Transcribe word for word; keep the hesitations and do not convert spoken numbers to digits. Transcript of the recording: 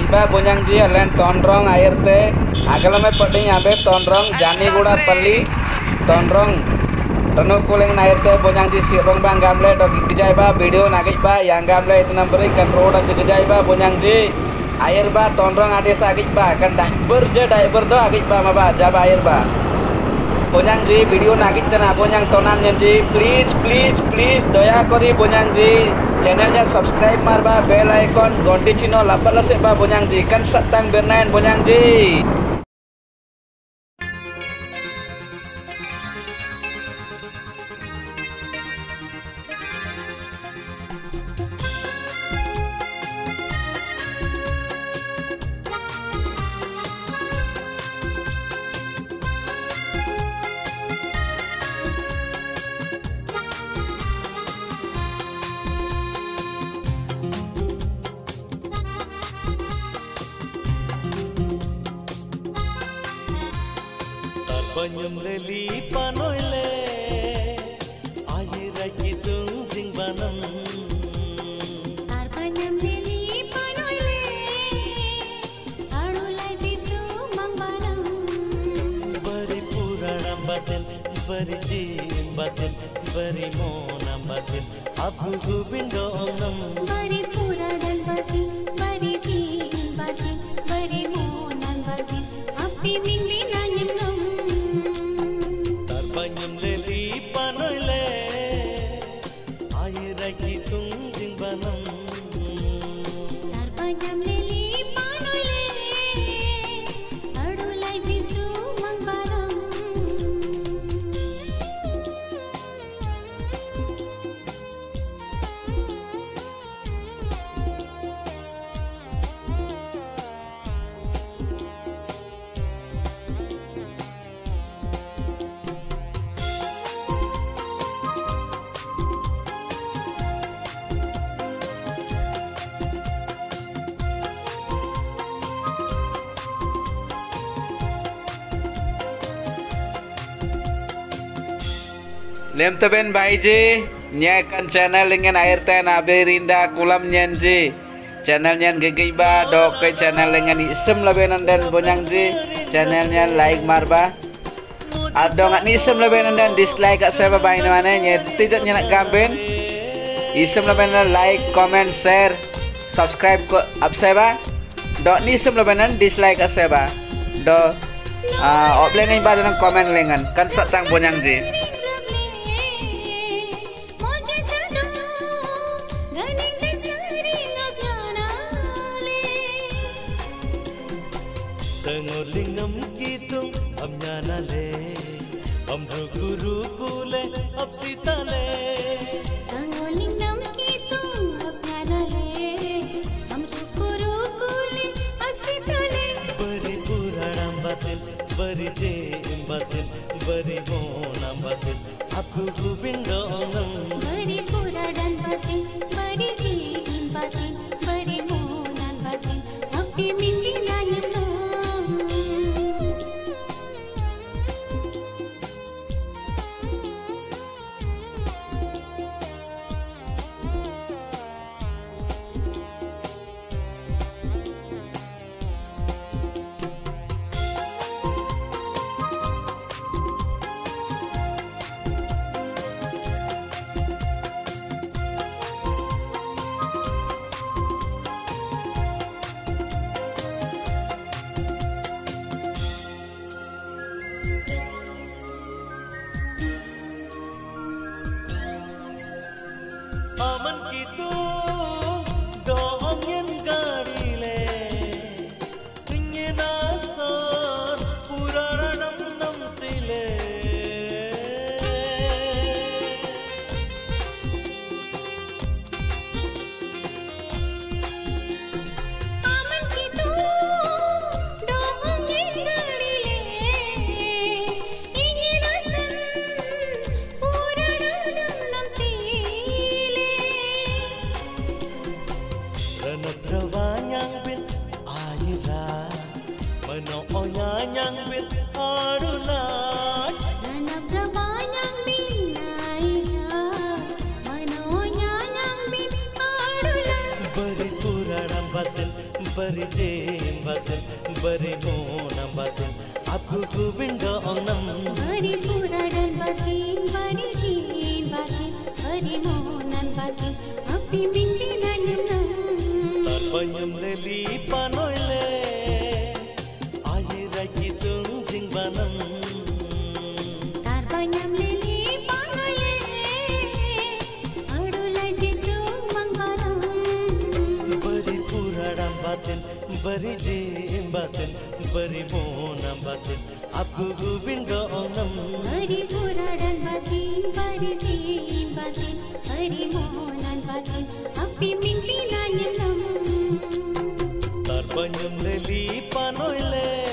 ba bonyang ji alen tondrong air te agalame peding abe tondrong jani guda pali tondrong Rano kuling nair te bonyang ji sirong bang gamle dog gejai ba video nagij ba yang gamle itu namberi kan roda gejai ba bonyang ji air ba tondrong ade sagij ba kan diver je diver do agij ba ma ba jaba air ba bonyang ji video nagij tena bonyang tonan ji please please please daya kori bonyang ji channelnya subscribe marba bell icon gonti chino lapal se ba bonyang ji kan satang bernain bonyang ji Banyum leli panoi le air kitung jing banam tar banyum leli panoi le adulai jisu mangbanam bari puranam batin bari jin batin bari monam batin abu gobindo onam bari puranam batin bari jin batin bari monam batin api mingli nanyam nam banyum leli panoi le air kitung jing banam tar banyum leli panoi le adulai jisu mangbanam lem teben baiji nyakan channel dengan air ten abe rinda kulam nyanji channel nyan gegei ba dok ke channel dengan isem lebenan dan bonyang ji channel nyan like marba adong at isem lebenan dan dislike at saya babae na mana nya tidak nyanak gamben isem lebenan like comment share subscribe ko up saya ba dok ni isem lebenan dislike at saya ba do oplengan ba dengan comment lengan kan satang bonyang ji Tengolingam kitung amnyana le amruku ruku le apsita le tengolingam kitung apnyana le amruku ruku le apsita le bari puranam batin bari jin batin bari monam batin aku gobindo onam bari puranam batin bari jin batin bari monam batin api mingli nanyam aman kitung doong yen gari le ingin asar puranam nam tile aman kitung doong yen gari le ingin asan puranam nam tile Ranatrawanyang bin ayira mano onyanyang bin arulat Dana prabanyang binaya mano nyanyang bin adula bari puranam batin bari je batin bari monam batin aku govinda onam bari puradan batin bari jin batin bari monan batin api mingli nanam tarpanyam leli panoile ayira kitung jing banam tarpanyam leli panoile adula jesu mangaram bari puradan batin bari jin batin bari monam batin aku govinda onam bari puradan batin bari jin batin bari monan batin api mingli nanam tarpanyam leli panoile